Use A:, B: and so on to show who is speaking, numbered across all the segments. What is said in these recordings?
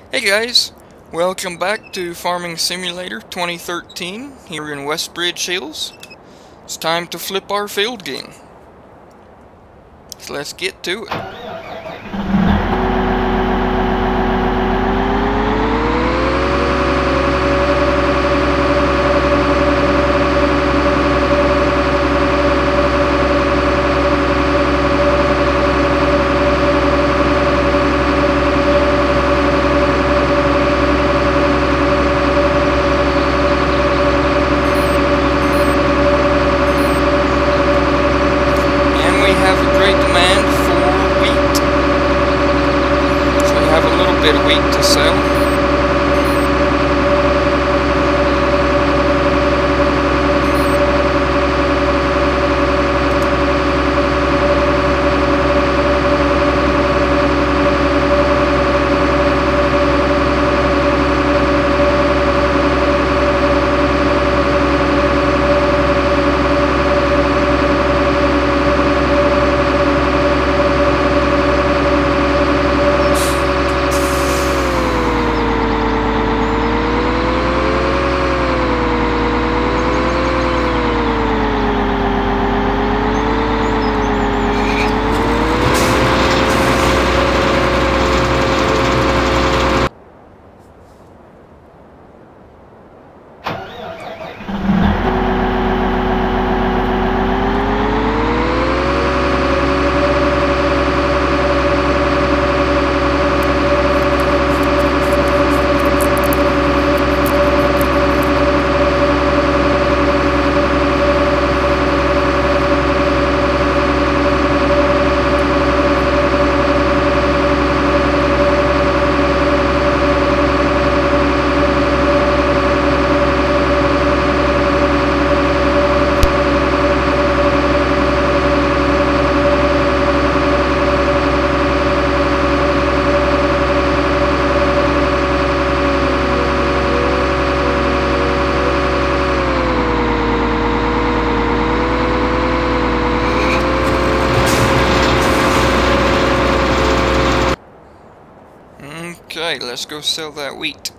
A: Hey guys, welcome back to Farming Simulator 2013 here in Westbridge Hills. It's time to flip our field game. So let's get to it. And we have a great demand for wheat. So we have a little bit of wheat to sell. Okay, let's go sell that wheat.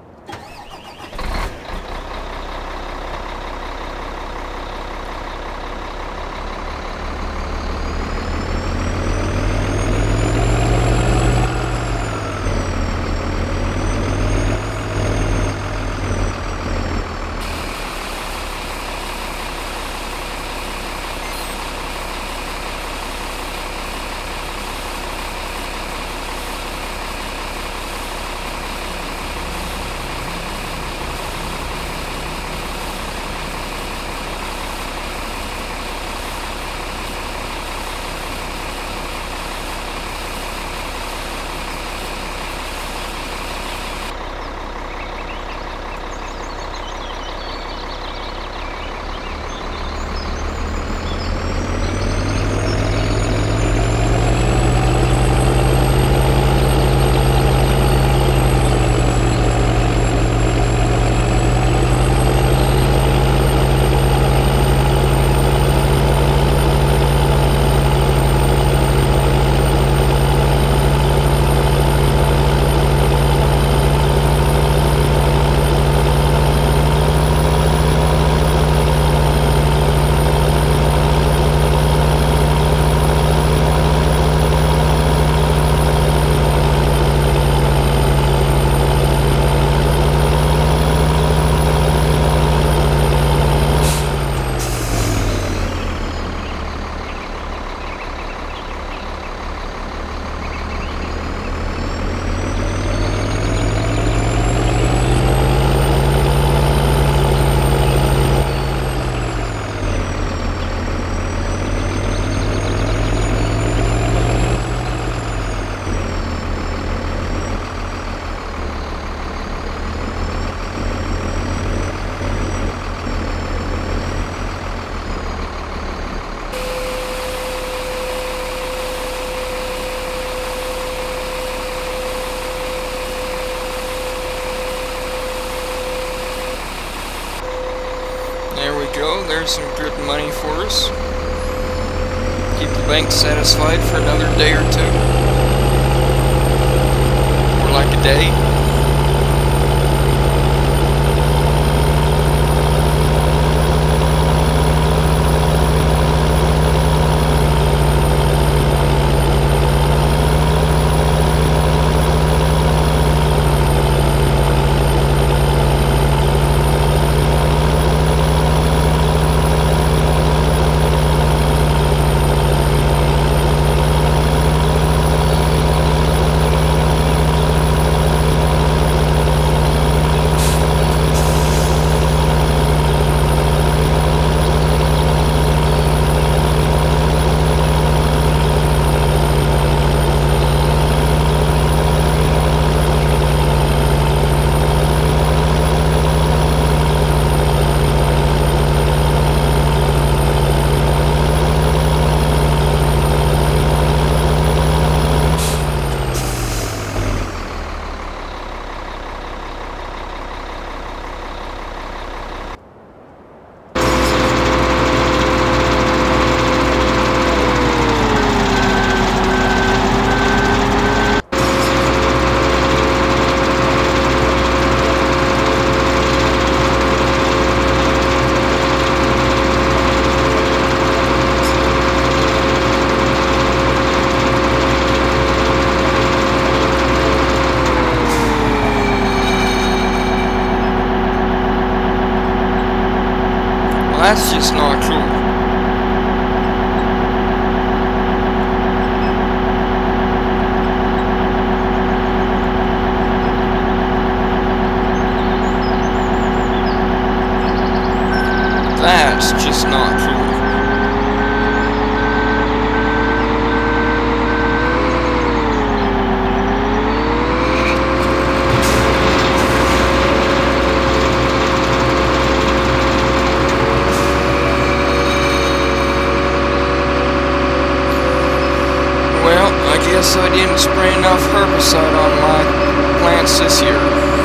A: There we go, there's some good money for us. Keep the bank satisfied for another day or two. Or like a day. That's just not cool. That's just not cool. Well, I guess I didn't spray enough herbicide on my plants this year.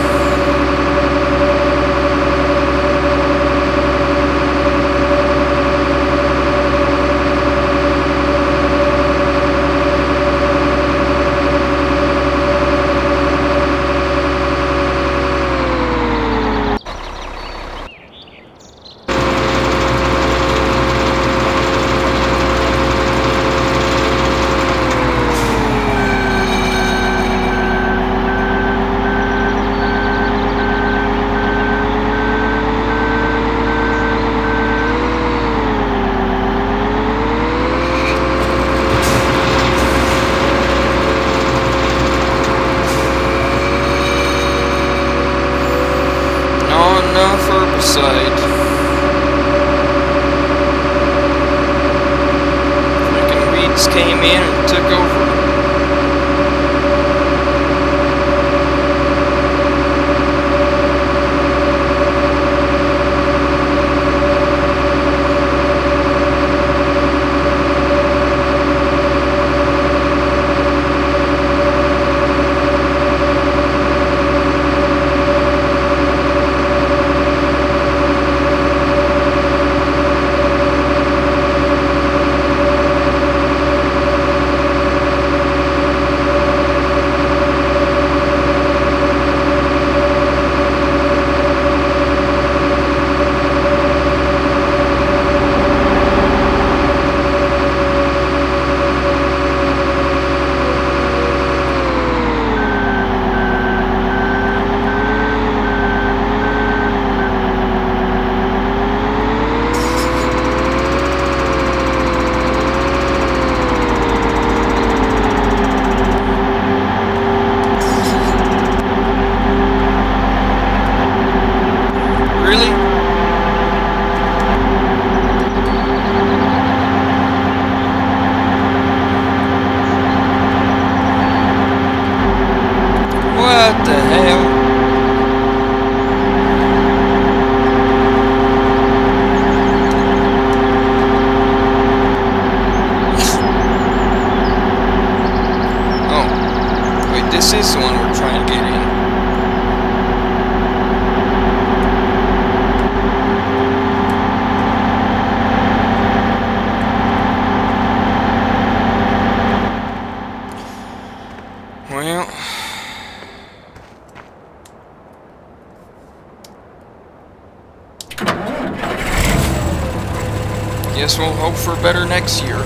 A: Enough herbicide. Freaking weeds came in and took over. Really? What the hell? Oh. Wait, this is the one we're trying to get in. Well, guess we'll hope for better next year.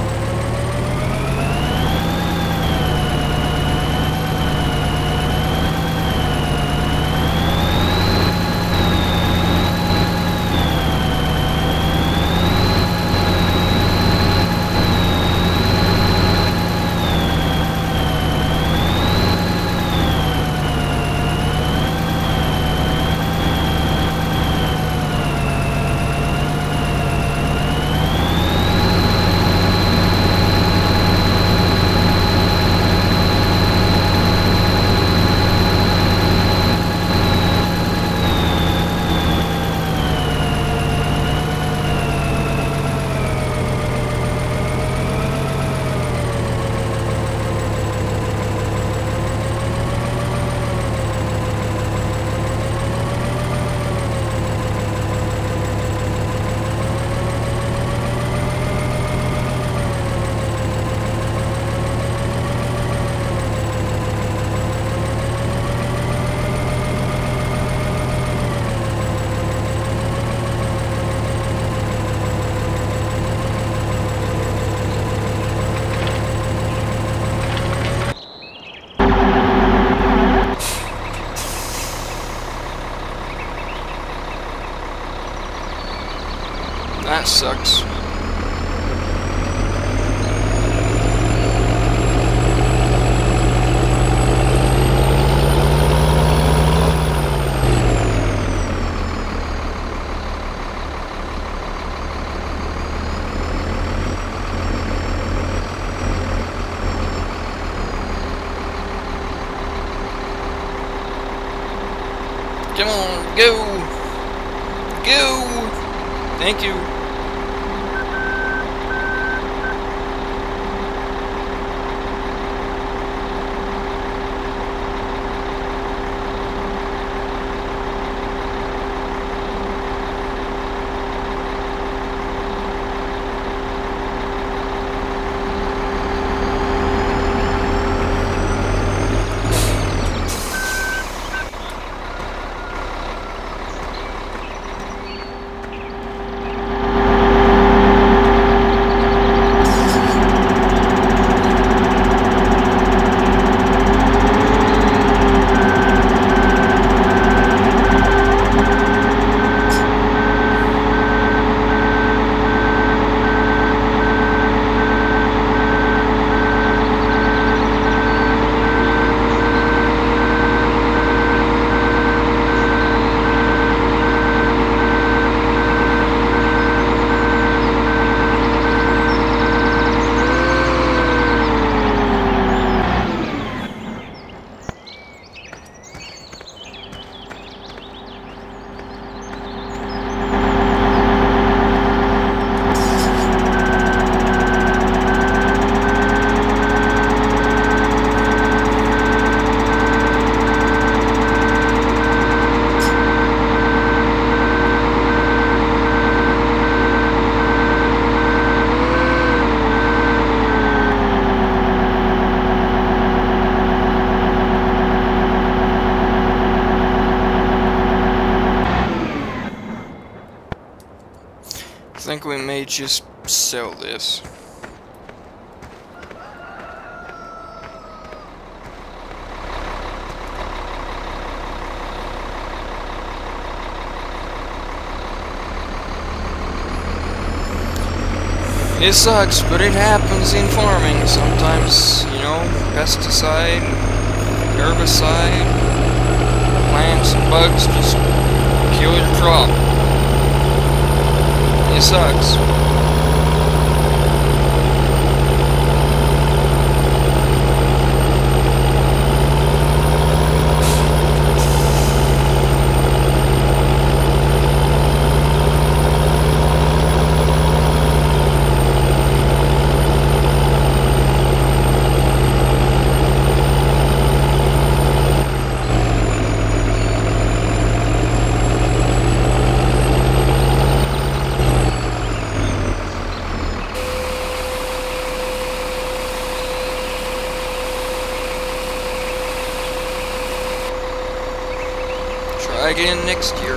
A: sucks. Come on, go! Go! Thank you. I think we may just sell this. It sucks, but it happens in farming. Sometimes, you know, pesticide, herbicide, plants and bugs just kill your crop. It sucks. Try again next year.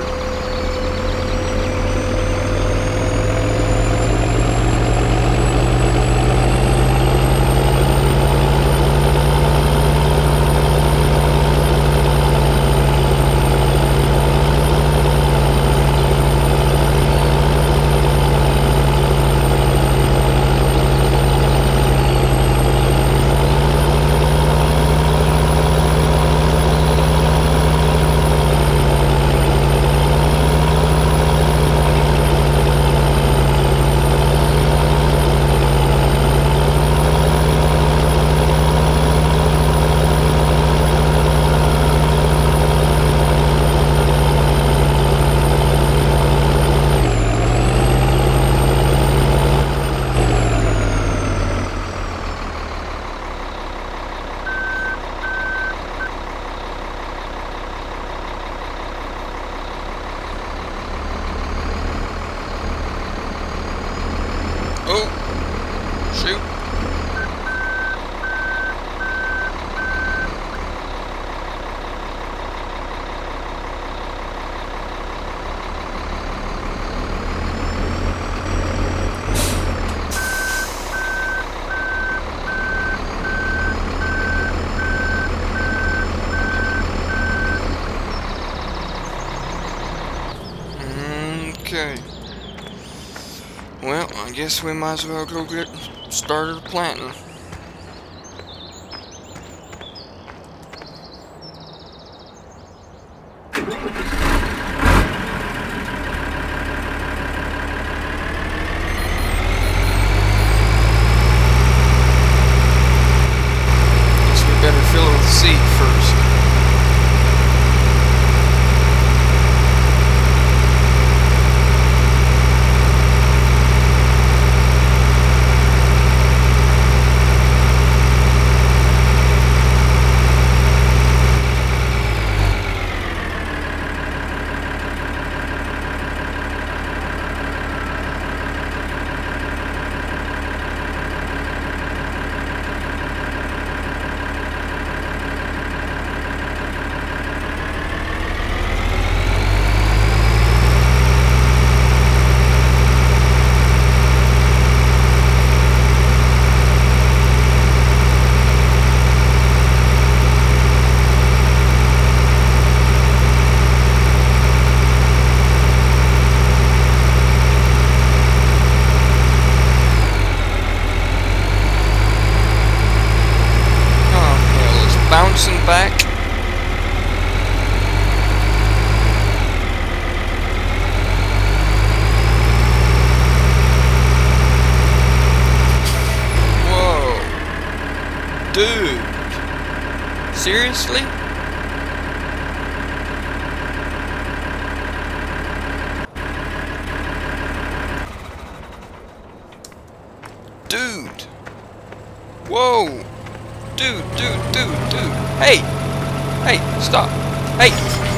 A: I guess we might as well go get started planting. Guess we better fill it with seed first. Bouncing back. Whoa. Dude. Seriously? Dude. Whoa. Dude. Hey! Hey, stop. Hey!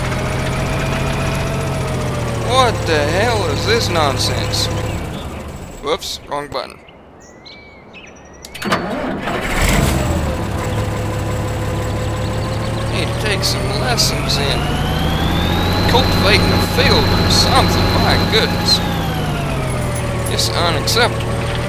A: What the hell is this nonsense? Whoops, wrong button. Need to take some lessons in cultivating a field or something. My goodness. It's unacceptable.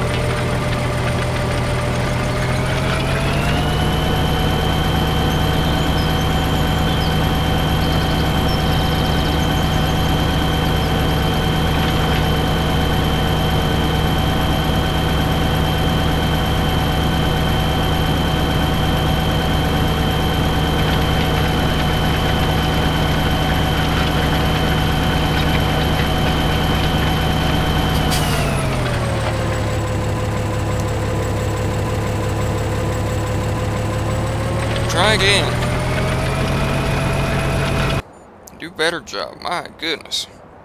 A: Try again. Do better job, my goodness.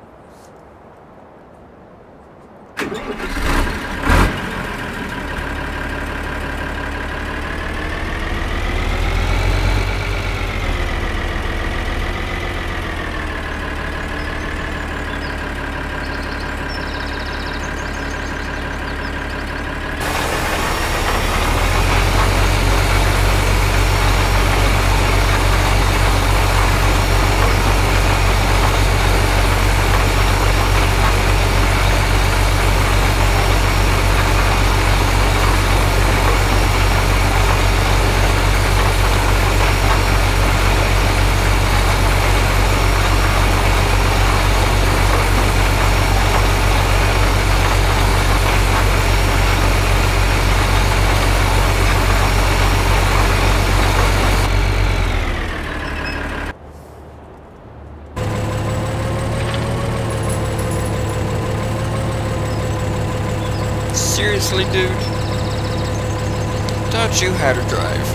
A: Seriously, dude? Taught you how to drive.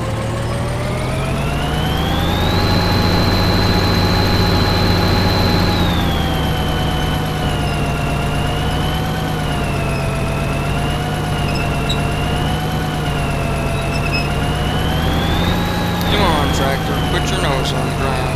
A: Come on, tractor. Put your nose on the ground.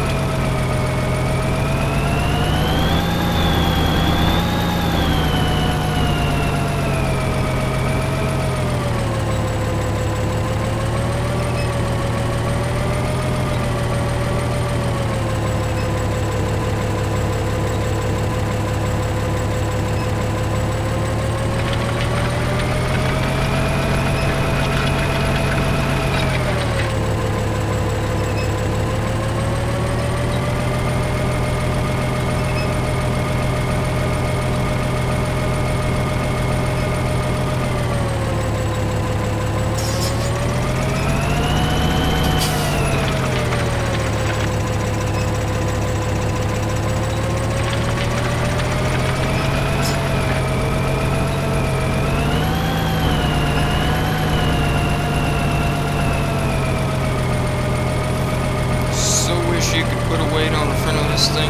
A: weight on the front of this thing.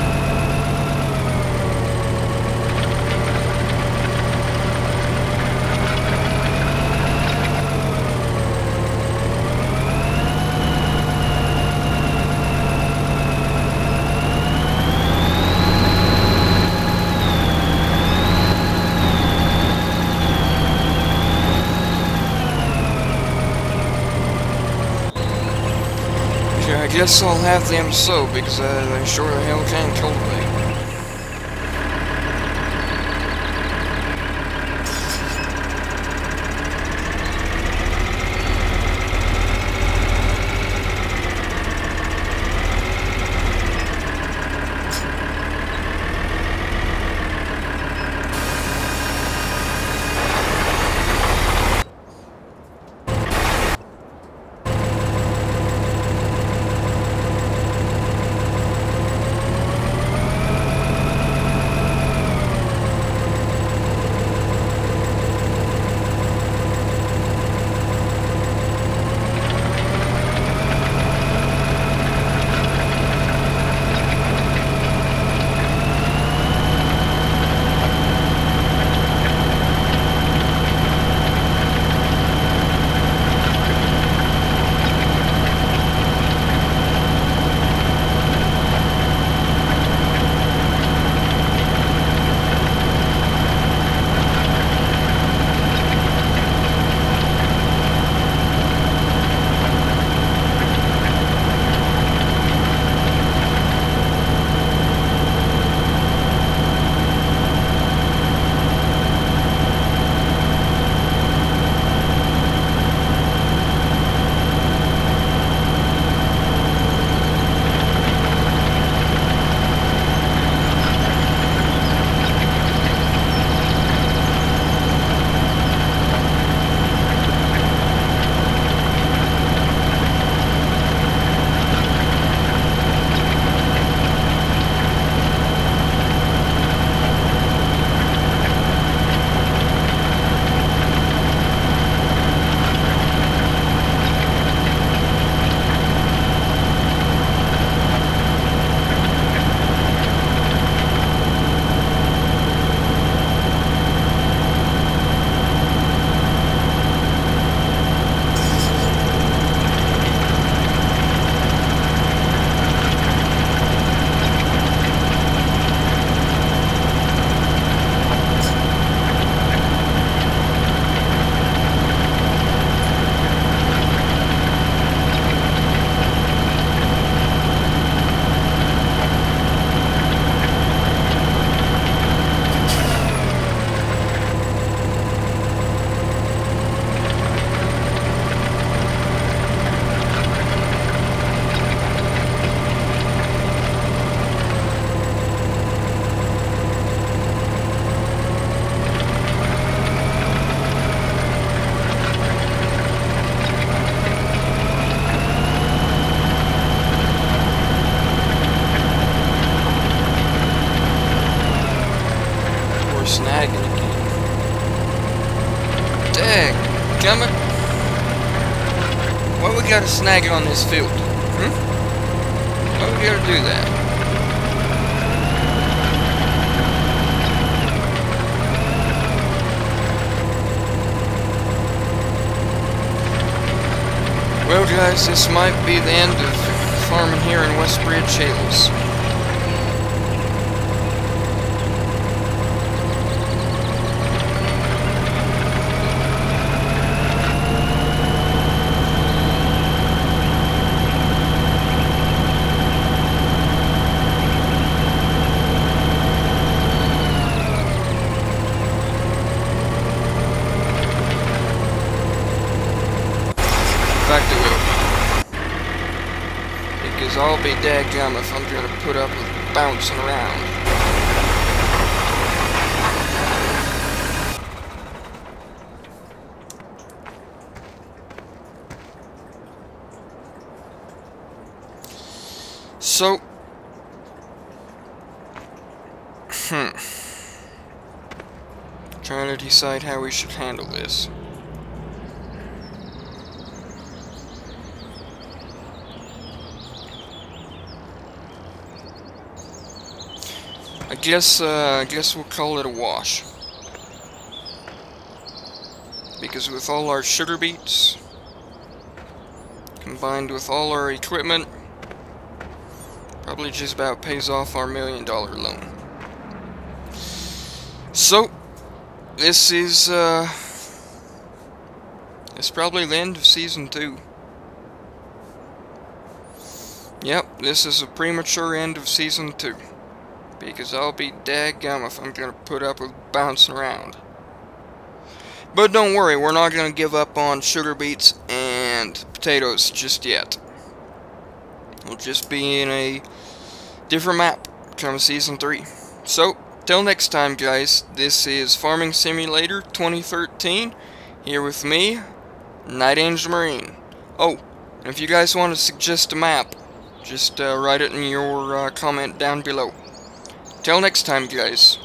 A: I guess I'll have them sow because they sure the hell can cultivate. Snagging again. Dadgummit. Why we gotta snag it on this field? Why we gotta do that? Well guys, this might be the end of farming here in Westbridge Hills. Because I'll be dadgum if I'm gonna put up with bouncing around. So, trying to decide how we should handle this. I guess we'll call it a wash. Because with all our sugar beets, combined with all our equipment, probably just about pays off our $1 million loan. So, this is, it's probably the end of Season 2. Yep, this is a premature end of Season 2. Because I'll be daggum if I'm gonna put up with bouncing around. But don't worry, we're not gonna give up on sugar beets and potatoes just yet. We'll just be in a different map come Season 3. So, till next time guys, this is Farming Simulator 2013, here with me, Night Angel Marine. Oh, and if you guys want to suggest a map, just write it in your comment down below. Till next time guys.